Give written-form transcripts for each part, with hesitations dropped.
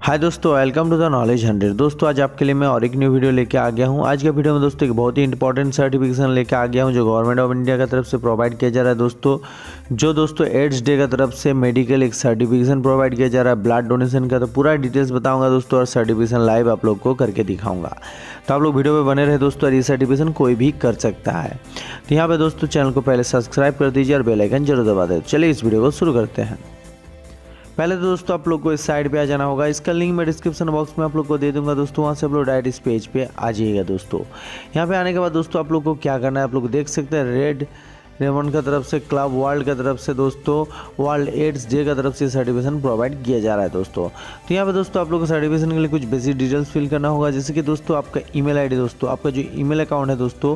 हाय दोस्तों, welcome to the knowledge 100। दोस्तों आज आपके लिए मैं और एक न्यू वीडियो लेके आ गया हूँ। आज के वीडियो में दोस्तों एक बहुत ही इंपॉर्टेंट सर्टिफिकेशन लेके आ गया हूँ जो गवर्नमेंट ऑफ इंडिया की तरफ से प्रोवाइड किया जा रहा है। दोस्तों एड्स डे की तरफ से मेडिकल एक सर्टिफिकेशन प्रोवाइड किया जा रहा है ब्लड डोनेशन का। तो पूरा डिटेल्स बताऊंगा दोस्तों और सर्टिफिकेशन लाइव आप लोग को करके दिखाऊंगा। तो आप लोग वीडियो में बने रहे दोस्तों। और ये सर्टिफिकेशन कोई भी कर सकता है। तो यहाँ पे दोस्तों चैनल को पहले सब्सक्राइब कर दीजिए और बेल आइकन जरूर दबा दें। चलिए इस वीडियो को शुरू करते हैं। पहले तो दोस्तों आप लोग को इस साइड पे आ जाना होगा। इसका लिंक मैं डिस्क्रिप्शन बॉक्स में आप लोग को दे दूंगा दोस्तों। वहाँ से आप लोग डायरेक्ट इस पेज पे आ जाइएगा दोस्तों। यहाँ पे आने के बाद दोस्तों आप लोग को क्या करना है, आप लोग देख सकते हैं रेड रेमंड की तरफ से क्लब वर्ल्ड की तरफ से दोस्तों वर्ल्ड एड्स डे की तरफ से सर्टिफिकेशन प्रोवाइड किया जा रहा है दोस्तों। तो यहाँ पे दोस्तों आप लोग को सर्टिफिकेशन के लिए कुछ बेसिक डिटेल्स फिल करना होगा, जैसे कि दोस्तों आपका ईमेल आईडी दोस्तों, आपका जो ईमेल अकाउंट है दोस्तों,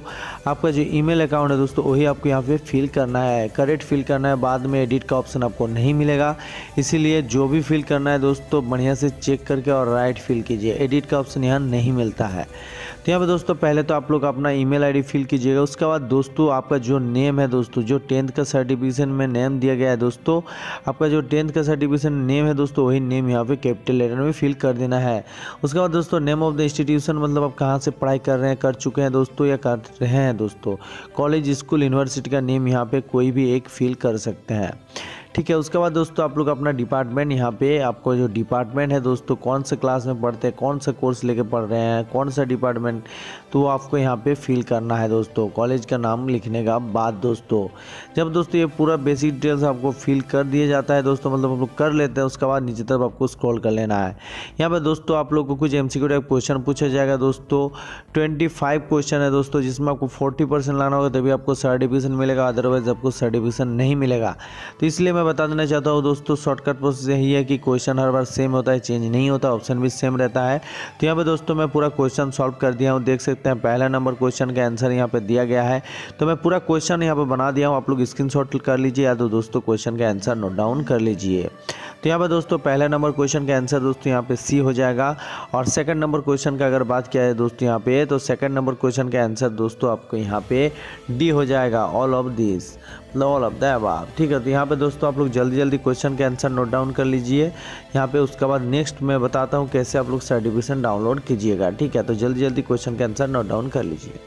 वही आपको यहाँ पे फिल करना है, करेक्ट फिल करना है। बाद में एडिट का ऑप्शन आपको नहीं मिलेगा, इसीलिए जो भी फिल करना है दोस्तों बढ़िया से चेक करके और राइट फिल कीजिए। एडिट का ऑप्शन यहाँ नहीं मिलता है। तो यहाँ पे दोस्तों पहले तो आप लोग अपना ईमेल आईडी फिल कीजिएगा। उसके बाद दोस्तों आपका जो नेम है दोस्तों, जो 10th का सर्टिफिकेशन में नेम दिया गया है दोस्तों, आपका जो 10th का सर्टिफिकेशन नेम है दोस्तों वही नेम यहाँ पे कैपिटल लेटर में फिल कर देना है। उसके बाद दोस्तों नेम ऑफ द इंस्टीट्यूशन, मतलब आप कहाँ से पढ़ाई कर रहे हैं, कर चुके हैं दोस्तों या कर रहे हैं दोस्तों। कॉलेज, स्कूल, यूनिवर्सिटी का नेम यहाँ पे कोई भी एक फिल कर सकते हैं, ठीक है। उसके बाद दोस्तों आप लोग अपना डिपार्टमेंट, यहाँ पे आपको जो डिपार्टमेंट है दोस्तों, कौन से क्लास में पढ़ते हैं, कौन सा कोर्स लेके पढ़ रहे हैं, कौन सा डिपार्टमेंट, तो वो आपको यहाँ पे फिल करना है दोस्तों। कॉलेज का नाम लिखने का बाद दोस्तों जब दोस्तों ये पूरा बेसिक डिटेल्स आपको फिल कर दिया जाता है दोस्तों, मतलब आप लोग कर लेते हैं, उसके बाद नीचे तरफ आपको स्क्रॉल कर लेना है। यहाँ पर दोस्तों आप लोग को कुछ MCQ टाइप क्वेश्चन पूछा जाएगा दोस्तों। 25 क्वेश्चन है दोस्तों, जिसमें आपको 40% लाना होगा तभी आपको सर्टिफिकेशन मिलेगा, अदरवाइज आपको सर्टिफिकेशन नहीं मिलेगा। तो इसलिए मैं बता देना चाहता हूँ दोस्तों, शॉर्टकट प्रोसेस यही है कि क्वेश्चन हर बार सेम होता है, चेंज नहीं होता, ऑप्शन भी सेम रहता है। तो यहाँ पे दोस्तों मैं पूरा क्वेश्चन सॉल्व कर दिया हूँ, देख सकते हैं पहला नंबर क्वेश्चन का आंसर यहाँ पे दिया गया है। तो मैं पूरा क्वेश्चन यहाँ पे बना दिया हूँ, आप लोग स्क्रीनशॉट कर लीजिए या तो दोस्तों क्वेश्चन का आंसर नोट डाउन कर लीजिए। तो यहाँ पे दोस्तों पहला नंबर क्वेश्चन का आंसर दोस्तों यहाँ पे सी हो जाएगा। और सेकंड नंबर क्वेश्चन का अगर बात किया है दोस्तों यहाँ पे, तो सेकंड नंबर क्वेश्चन का आंसर दोस्तों आपको यहाँ पे डी हो जाएगा, ऑल ऑफ दिस, मतलब ऑल ऑफ द अबव, ठीक है। तो यहाँ पे दोस्तों आप लोग जल्दी जल्दी क्वेश्चन के आंसर नोट डाउन कर लीजिए यहाँ पे। उसके बाद नेक्स्ट मैं बताता हूँ कैसे आप लोग सर्टिफिकेशन डाउनलोड कीजिएगा, ठीक है। तो जल्दी जल्दी क्वेश्चन के आंसर नोट डाउन कर लीजिए।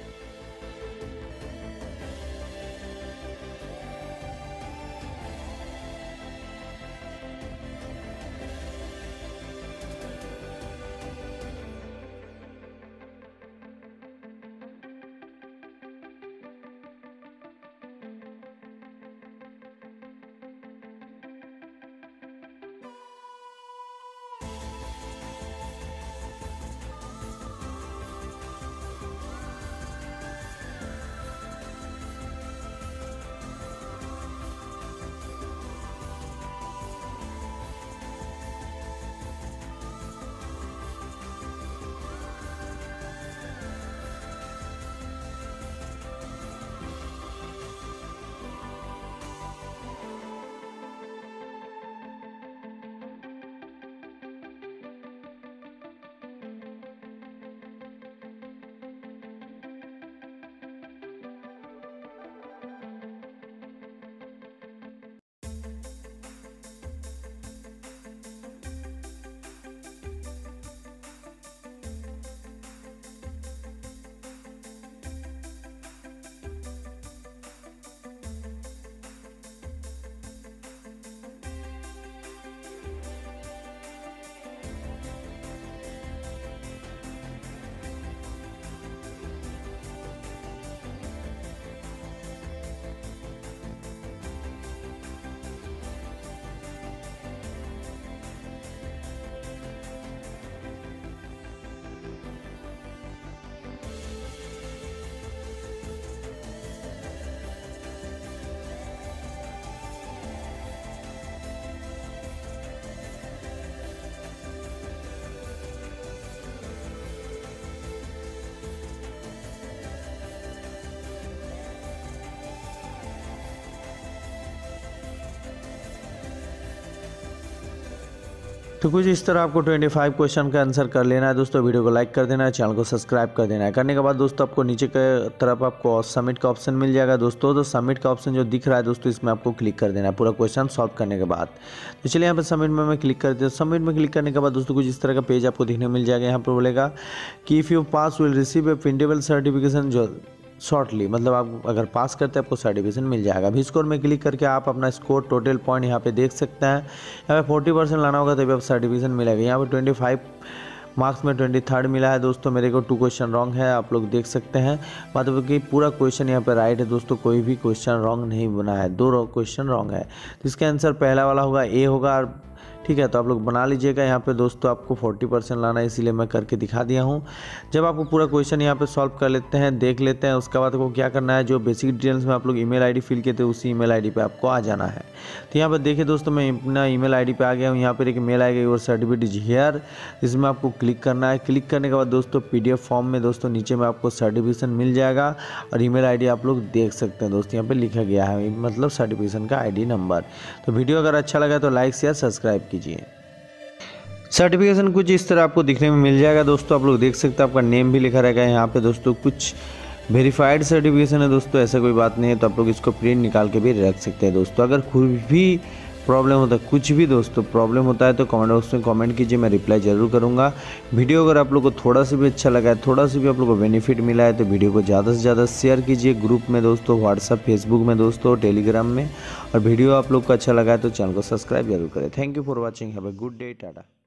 तो कुछ इस तरह आपको 25 क्वेश्चन का आंसर कर लेना है दोस्तों। वीडियो को लाइक कर देना है, चैनल को सब्सक्राइब कर देना है। करने के बाद दोस्तों आपको नीचे की तरफ आपको सबमिट का ऑप्शन मिल जाएगा दोस्तों। तो सबमिट का ऑप्शन जो दिख रहा है दोस्तों, इसमें आपको क्लिक कर देना है पूरा क्वेश्चन सॉल्व करने के बाद। तो चलिए यहाँ पर सबमिट में मैं क्लिक कर देता हूँ। सबमिट में क्लिक करने के बाद दोस्तों कुछ इस तरह का पेज आपको देखने मिल जाएगा। यहाँ पर बोलेगा कि if you pass will receive a printable certification जो शॉर्टली, मतलब आप अगर पास करते हैं आपको सर्टिफिकेशन मिल जाएगा। अभी स्कोर में क्लिक करके आप अपना स्कोर टोटल पॉइंट यहाँ पे देख सकते हैं। यहाँ पे 40% लाना होगा तभी आप सर्टिफिकेशन मिलेगा। यहाँ पे 25 मार्क्स में 23rd मिला है दोस्तों। मेरे को 2 क्वेश्चन रॉन्ग है, आप लोग देख सकते हैं। मतलब कि पूरा क्वेश्चन यहाँ पे राइट है दोस्तों, कोई भी क्वेश्चन रॉन्ग नहीं बना है। 2 क्वेश्चन रॉन्ग है, तो इसका आंसर पहला वाला होगा ए होगा। और ठीक है, तो आप लोग बना लीजिएगा। यहाँ पे दोस्तों आपको 40% लाना है, इसीलिए मैं करके दिखा दिया हूँ। जब आपको पूरा क्वेश्चन यहाँ पे सॉल्व कर लेते हैं, देख लेते हैं, उसके बाद आपको क्या करना है, जो बेसिक डिटेल्स में आप लोग ईमेल आईडी फिल किए थे उसी ईमेल आईडी पे आपको आ जाना है। तो यहाँ पर देखिए दोस्तों, मैं अपना ईमेल आईडी पे आ गया हूँ। यहाँ पर एक मेल आएगा योर सर्टिफिकेट इज हियर, इसमें आपको क्लिक करना है। क्लिक करने के बाद दोस्तों PDF फॉर्म में दोस्तों नीचे में आपको सर्टिफिकेशन मिल जाएगा और ईमेल आईडी आप लोग देख सकते हैं दोस्तों। यहाँ पे लिखा गया है, मतलब सर्टिफिकेशन का ID नंबर। तो वीडियो अगर अच्छा लगा तो लाइक शेयर सब्सक्राइब कीजिए। सर्टिफिकेशन कुछ इस तरह आपको दिखने में मिल जाएगा दोस्तों। आप लोग देख सकते हैं, आपका नेम भी लिखा रहेगा यहाँ पे दोस्तों। कुछ वेरीफाइड सर्टिफिकेशन है दोस्तों, ऐसा कोई बात नहीं है। तो आप लोग इसको प्रिंट निकाल के भी रख सकते हैं दोस्तों। अगर कोई भी प्रॉब्लम होता है, कुछ भी दोस्तों प्रॉब्लम होता है, तो कमेंट बॉक्स में कमेंट कीजिए, मैं रिप्लाई जरूर करूँगा। वीडियो अगर आप लोग को थोड़ा सा भी अच्छा लगा है, थोड़ा सा भी आप लोग को बेनिफिट मिला है, तो वीडियो को ज़्यादा से ज़्यादा शेयर कीजिए ग्रुप में दोस्तों, व्हाट्सअप, फेसबुक में दोस्तों, टेलीग्राम में। और वीडियो आप लोग को अच्छा लगा है तो चैनल को सब्सक्राइब जरूर करें। Thank you for watching, have a good day, Tata.